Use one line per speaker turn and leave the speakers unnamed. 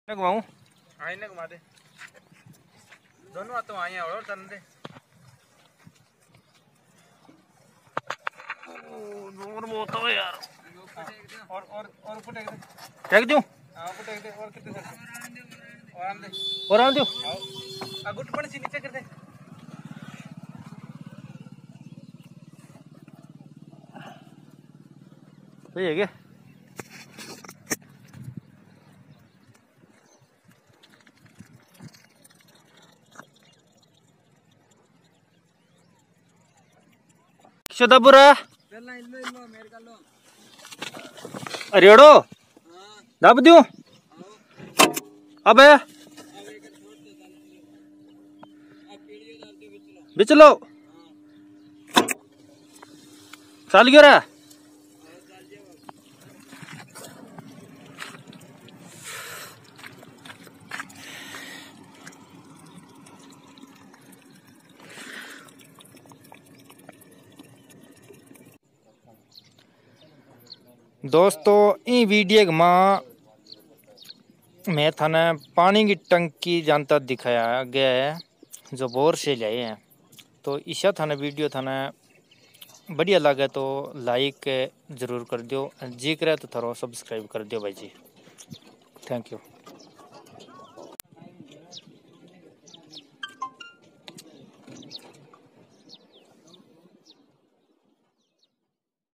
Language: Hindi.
घुमाऊं
आई ना घुमा दे दोनों हाथों आए और तन दे
दूर बहुत हो यार।
और ऊपर टेक दे
टेक दूं?
हां ऊपर टेक दे और कितने कर और आन दे
और आन दो।
आओ गुट पण से नीचे कर दे।
सही है क्या? बुरा
मेरे का लो
अरेड़ो दब दूं अबे बिचलो चल गया रे। दोस्तों ई वीडियो में मैं थाने पानी की टंकी जानता दिखाया गया है जो बोर से लाए हैं। तो ईशा थाने वीडियो थाने बढ़िया लगे तो लाइक जरूर कर दियो, जी करे तो थोड़ा सब्सक्राइब कर दियो भाई जी। Thank you.